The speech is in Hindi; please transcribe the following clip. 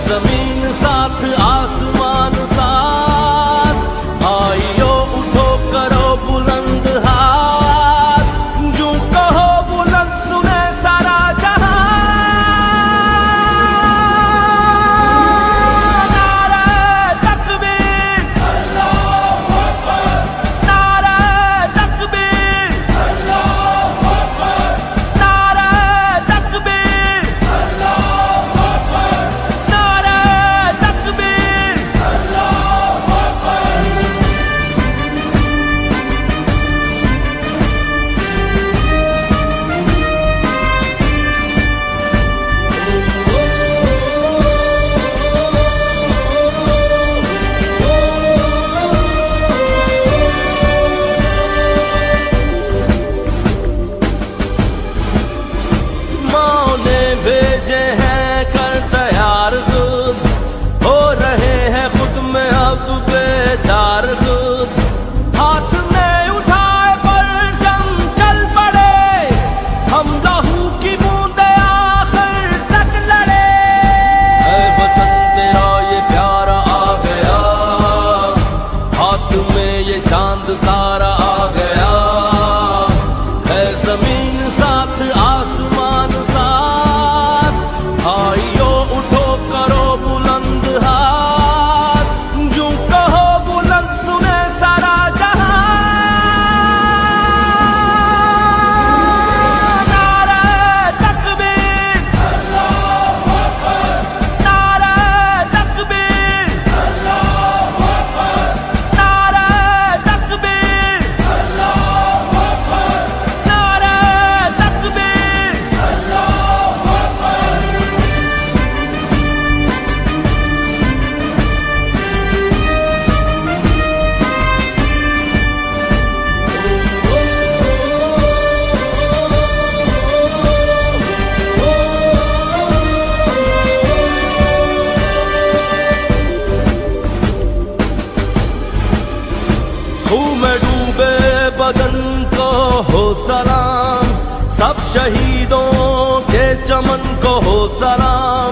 जमीन साथ आसमान साथ, आइयो उठो करो बुलंद हाथ, यूं कहो बुलंद सुने सारा जहां। नारे तकबीर, अल्लाहू अकबर, नारे तकबीर, अल्लाहू अकबर, नारे तकबीर, अल्लाहू अकबर, नारे तकबीर, अल्लाहू अकबर। माँ ने भेजे हैं कर तैयार दूध, हो रहे हैं खुद में अब बेदार दूध, हाथ में उठाए परचम चल पड़े, हम लहू की बूंदे आखिर तक लड़े। ऐ वतन तेरा ये प्यारा आ गया, हाथ में ये चांद तारा आ गया, है जमीन साथ आसमान साथ, आइयो उठो करो बुलंद हाथ, यूं कहो बुलंद सुने सारा जहां। नारे तकबीर, अल्लाहू अकबर, नारे तकबीर, अल्लाहू अकबर, नारे तकबीर, अल्लाहू अकबर, नारे तकबीर, अल्लाहू अकबर। खून में डूबे बदन को हो सलाम, सब शहीदों के चमन को हो सलाम।